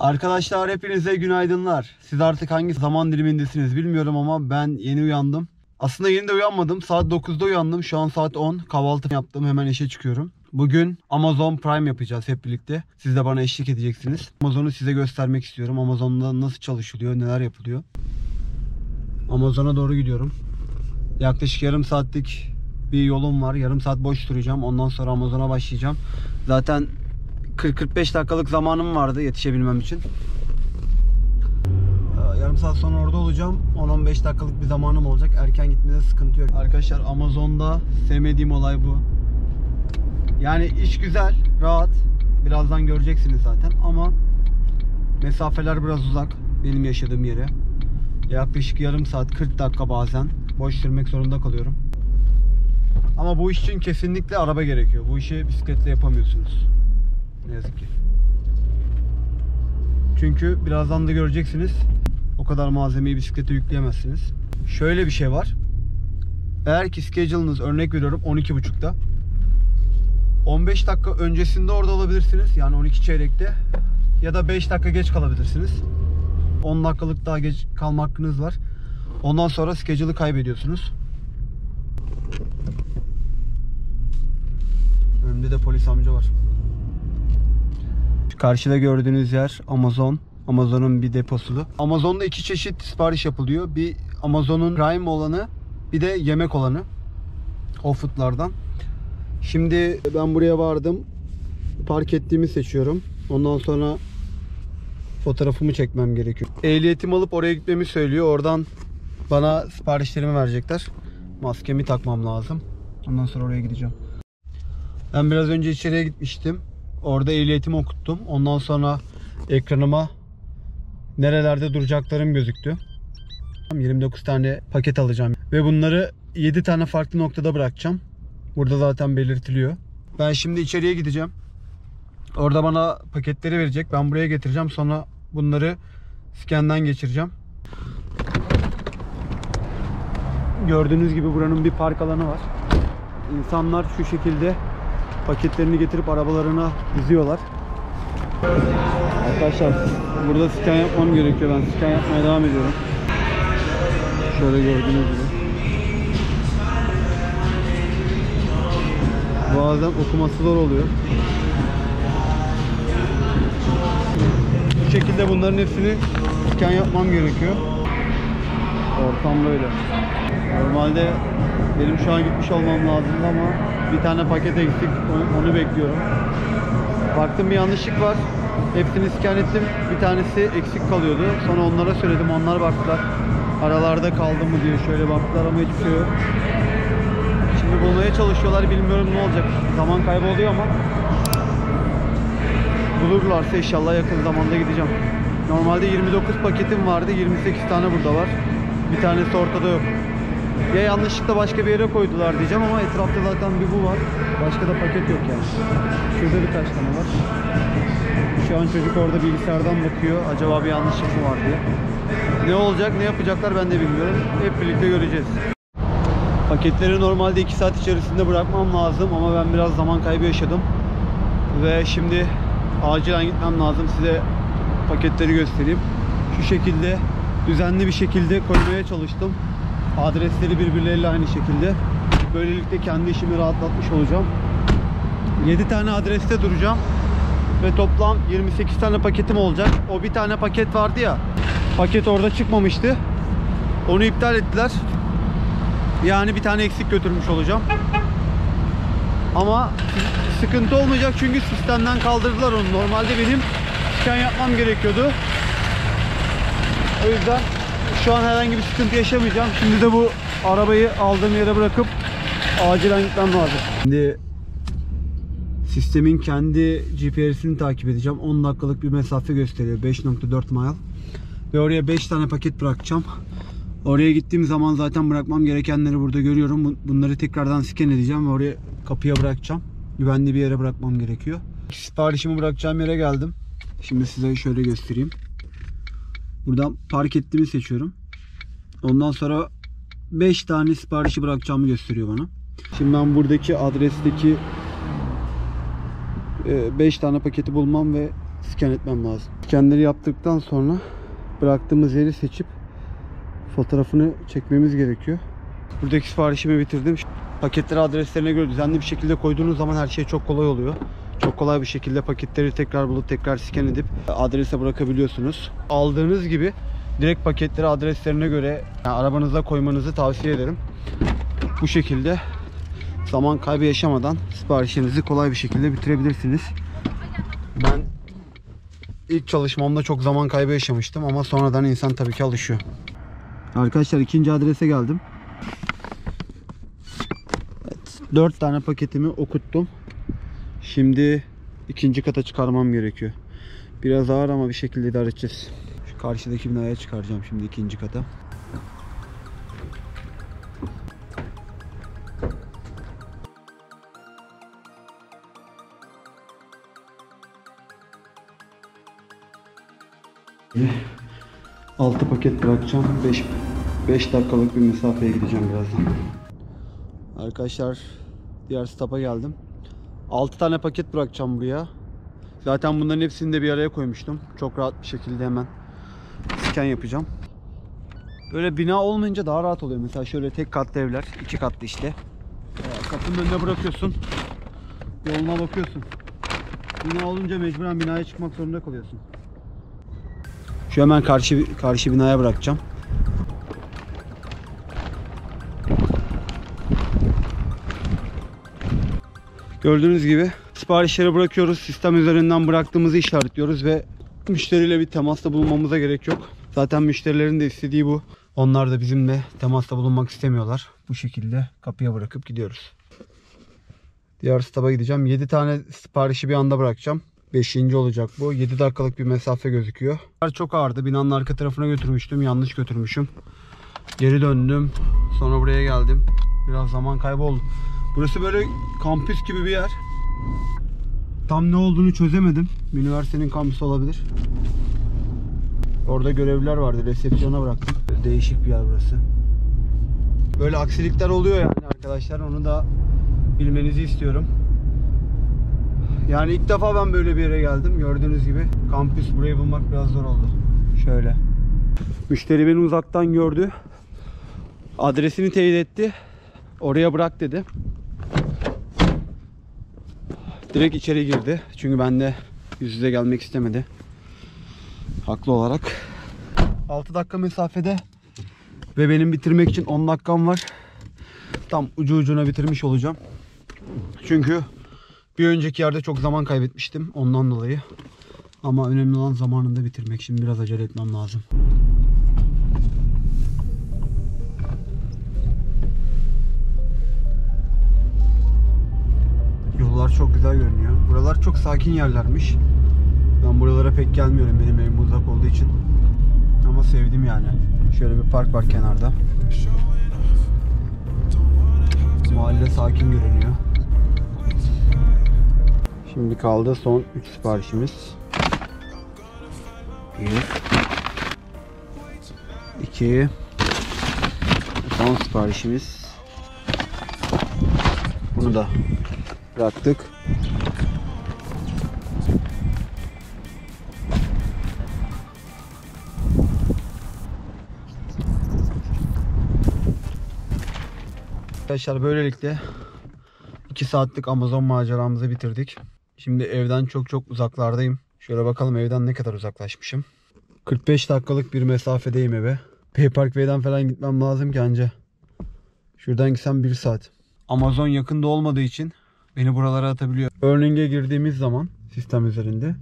Arkadaşlar hepinize günaydınlar. Siz artık hangi zaman dilimindesiniz bilmiyorum ama ben yeni uyandım. Aslında yeni de uyanmadım. Saat 9'da uyandım. Şu an saat 10. Kahvaltı yaptım. Hemen işe çıkıyorum. Bugün Amazon Prime yapacağız hep birlikte. Siz de bana eşlik edeceksiniz. Amazon'u size göstermek istiyorum. Amazon'da nasıl çalışılıyor, neler yapılıyor. Amazon'a doğru gidiyorum. Yaklaşık yarım saatlik bir yolum var. Yarım saat boş duracağım. Ondan sonra Amazon'a başlayacağım. Zaten 40-45 dakikalık zamanım vardı yetişebilmem için. Yarım saat sonra orada olacağım. 10-15 dakikalık bir zamanım olacak. Erken gitmede sıkıntı yok. Arkadaşlar Amazon'da sevmediğim olay bu. Yani iş güzel, rahat. Birazdan göreceksiniz zaten ama mesafeler biraz uzak benim yaşadığım yere. Yaklaşık yarım saat 40 dakika bazen boş sürmek zorunda kalıyorum. Ama bu iş için kesinlikle araba gerekiyor. Bu işi bisikletle yapamıyorsunuz. Ne yazık ki. Çünkü birazdan da göreceksiniz. O kadar malzemeyi bisiklete yükleyemezsiniz. Şöyle bir şey var. Eğer ki schedule'ınız, örnek veriyorum, 12.30'da 15 dakika öncesinde orada olabilirsiniz. Yani 12 çeyrekte. Ya da 5 dakika geç kalabilirsiniz. 10 dakikalık daha geç kalma hakkınız var. Ondan sonra schedule'ı kaybediyorsunuz. Önümde de polis amca var. Karşıda gördüğünüz yer Amazon. Amazon'un bir deposu. Amazon'da iki çeşit sipariş yapılıyor. Bir Amazon'un Prime olanı, bir de yemek olanı. Whole Foods'lardan. Şimdi ben buraya vardım. Park ettiğimi seçiyorum. Ondan sonra fotoğrafımı çekmem gerekiyor. Ehliyetimi alıp oraya gitmemi söylüyor. Oradan bana siparişlerimi verecekler. Maskemi takmam lazım. Ondan sonra oraya gideceğim. Ben biraz önce içeriye gitmiştim. Orada ehliyetimi okuttum. Ondan sonra ekranıma nerelerde duracaklarım gözüktü. 29 tane paket alacağım. Ve bunları 7 tane farklı noktada bırakacağım. Burada zaten belirtiliyor. Ben şimdi içeriye gideceğim. Orada bana paketleri verecek. Ben buraya getireceğim. Sonra bunları scan'dan geçireceğim. Gördüğünüz gibi buranın bir park alanı var. İnsanlar şu şekilde paketlerini getirip arabalarına diziyorlar. Arkadaşlar burada scan yapmam gerekiyor. Ben scan yapmaya devam ediyorum. Şöyle gördüğünüz gibi. Bazen okuması zor oluyor. Bu şekilde bunların hepsini scan yapmam gerekiyor. Ortam böyle. Normalde benim şu an gitmiş olmam lazımdı ama bir tane paket eksik. Onu bekliyorum. Baktım bir yanlışlık var. Hepsini scan ettim. Bir tanesi eksik kalıyordu. Sonra onlara söyledim. Onlar baktılar. Aralarda kaldı mı diye şöyle baktılar ama hiçbir şey yok. Şimdi bulmaya çalışıyorlar. Bilmiyorum ne olacak. Zaman kaybı oluyor ama bulurlarsa inşallah yakın zamanda gideceğim. Normalde 29 paketim vardı. 28 tane burada var. Bir tanesi ortada yok. Ya yanlışlıkla başka bir yere koydular diyeceğim ama etrafta zaten bir bu var. Başka da paket yok yani. Şurada birkaç tane var. Şu an çocuk orada bilgisayardan bakıyor. Acaba bir yanlışlık mı var diye. Ne olacak, ne yapacaklar ben de bilmiyorum. Hep birlikte göreceğiz. Paketleri normalde 2 saat içerisinde bırakmam lazım ama ben biraz zaman kaybı yaşadım. Ve şimdi acilen gitmem lazım. Size paketleri göstereyim. Şu şekilde düzenli bir şekilde koymaya çalıştım. Adresleri birbirleriyle aynı şekilde. Böylelikle kendi işimi rahatlatmış olacağım. 7 tane adreste duracağım. Ve toplam 28 tane paketim olacak. O bir tane paket vardı ya. Paket orada çıkmamıştı. Onu iptal ettiler. Yani bir tane eksik götürmüş olacağım. Ama sıkıntı olmayacak çünkü sistemden kaldırdılar onu. Normalde benim scan yapmam gerekiyordu. O yüzden şu an herhangi bir sıkıntı yaşamayacağım. Şimdi de bu arabayı aldığım yere bırakıp acilen gitmem lazım. Şimdi sistemin kendi GPS'ini takip edeceğim. 10 dakikalık bir mesafe gösteriyor. 5.4 mile. Ve oraya 5 tane paket bırakacağım. Oraya gittiğim zaman zaten bırakmam gerekenleri burada görüyorum. Bunları tekrardan scan edeceğim ve oraya kapıya bırakacağım. Güvenli bir yere bırakmam gerekiyor. Siparişimi bırakacağım yere geldim. Şimdi size şöyle göstereyim. Buradan park ettiğimi seçiyorum. Ondan sonra 5 tane siparişi bırakacağımı gösteriyor bana. Şimdi ben buradaki adresteki 5 tane paketi bulmam ve scan etmem lazım. Scanleri yaptıktan sonra bıraktığımız yeri seçip fotoğrafını çekmemiz gerekiyor. Buradaki siparişimi bitirdim. Paketleri adreslerine göre düzenli bir şekilde koyduğunuz zaman her şey çok kolay oluyor. Çok kolay bir şekilde paketleri tekrar bulup tekrar scan edip adrese bırakabiliyorsunuz. Aldığınız gibi direkt paketleri adreslerine göre arabanıza koymanızı tavsiye ederim. Bu şekilde zaman kaybı yaşamadan siparişinizi kolay bir şekilde bitirebilirsiniz. Ben ilk çalışmamda çok zaman kaybı yaşamıştım ama sonradan insan tabii ki alışıyor. Arkadaşlar ikinci adrese geldim. Evet, 4 tane paketimi okuttum. Şimdi ikinci kata çıkarmam gerekiyor. Biraz ağır ama bir şekilde idare edeceğiz. Şu karşıdaki binaya çıkaracağım şimdi ikinci kata. Altı paket bırakacağım. 5 dakikalık bir mesafeye gideceğim birazdan. Arkadaşlar diğer stop'a geldim. 6 tane paket bırakacağım buraya. Zaten bunların hepsini de bir araya koymuştum. Çok rahat bir şekilde hemen scan yapacağım. Böyle bina olmayınca daha rahat oluyor. Mesela şöyle tek katlı evler, 2 katlı işte. Kapının önüne bırakıyorsun. Yoluna bakıyorsun. Bina olunca mecburen binaya çıkmak zorunda kalıyorsun. Şu hemen karşı binaya bırakacağım. Gördüğünüz gibi siparişleri bırakıyoruz. Sistem üzerinden bıraktığımızı işaretliyoruz ve müşteriyle bir temasta bulunmamıza gerek yok. Zaten müşterilerin de istediği bu. Onlar da bizimle temasta bulunmak istemiyorlar. Bu şekilde kapıya bırakıp gidiyoruz. Diğer stop'a gideceğim. 7 tane siparişi bir anda bırakacağım. 5. olacak bu. 7 dakikalık bir mesafe gözüküyor. Çok ağırdı. Binanın arka tarafına götürmüştüm. Yanlış götürmüşüm. Geri döndüm. Sonra buraya geldim. Biraz zaman kayboldu. Burası böyle kampüs gibi bir yer. Tam ne olduğunu çözemedim. Üniversitenin kampüsü olabilir. Orada görevliler vardı. Resepsiyona bıraktım. Değişik bir yer burası. Böyle aksilikler oluyor yani arkadaşlar. Onu da bilmenizi istiyorum. Yani ilk defa ben böyle bir yere geldim. Gördüğünüz gibi kampüs, burayı bulmak biraz zor oldu. Şöyle. Müşteri beni uzaktan gördü. Adresini teyit etti. Oraya bırak dedi. Direkt içeri girdi. Çünkü ben de yüz yüze gelmek istemedi. Haklı olarak. 6 dakika mesafede ve benim bitirmek için 10 dakikam var. Tam ucu ucuna bitirmiş olacağım. Çünkü bir önceki yerde çok zaman kaybetmiştim ondan dolayı. Ama önemli olan zamanında bitirmek. Şimdi biraz acele etmem lazım. Yollar çok güzel görünüyor. Buralar çok sakin yerlermiş. Ben buralara pek gelmiyorum, benim evim uzak olduğu için. Ama sevdim yani. Şöyle bir park var kenarda. Mahalle sakin görünüyor. Şimdi kaldı son 3 siparişimiz. 1 2 son siparişimiz. Bunu da bıraktık. Arkadaşlar böylelikle 2 saatlik Amazon maceramızı bitirdik. Şimdi evden çok uzaklardayım. Şöyle bakalım evden ne kadar uzaklaşmışım. 45 dakikalık bir mesafedeyim eve. Payparkway'den falan gitmem lazım ki anca. Şuradan gitsem 1 saat. Amazon yakında olmadığı için beni buralara atabiliyor. Earning'e girdiğimiz zaman sistem üzerinde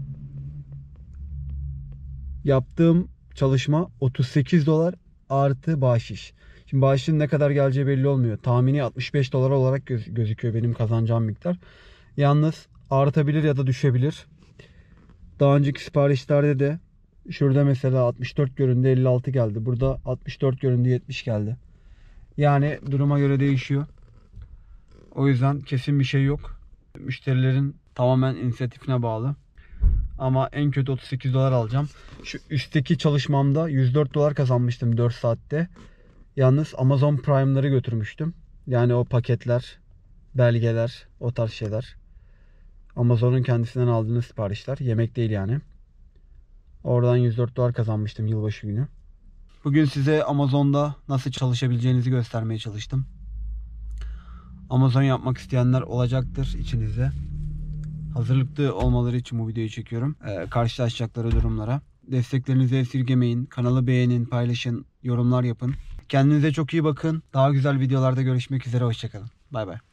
yaptığım çalışma 38 dolar artı bahşiş. Şimdi bahşişin ne kadar geleceği belli olmuyor. Tahmini 65 dolar olarak gözüküyor benim kazanacağım miktar. Yalnız artabilir ya da düşebilir. Daha önceki siparişlerde de şurada mesela 64 göründü 56 geldi. Burada 64 göründü 70 geldi. Yani duruma göre değişiyor. O yüzden kesin bir şey yok. Müşterilerin tamamen inisiyatifine bağlı. Ama en kötü 38 dolar alacağım. Şu üstteki çalışmamda 104 dolar kazanmıştım 4 saatte. Yalnız Amazon Prime'ları götürmüştüm. Yani o paketler, belgeler, o tarz şeyler. Amazon'un kendisinden aldığınız siparişler. Yemek değil yani. Oradan 104 dolar kazanmıştım yılbaşı günü. Bugün size Amazon'da nasıl çalışabileceğinizi göstermeye çalıştım. Amazon yapmak isteyenler olacaktır içinizde. Hazırlıklı olmaları için bu videoyu çekiyorum. Karşılaşacakları durumlara. Desteklerinizi esirgemeyin. Kanalı beğenin, paylaşın, yorumlar yapın. Kendinize çok iyi bakın. Daha güzel videolarda görüşmek üzere. Hoşçakalın. Bay bay.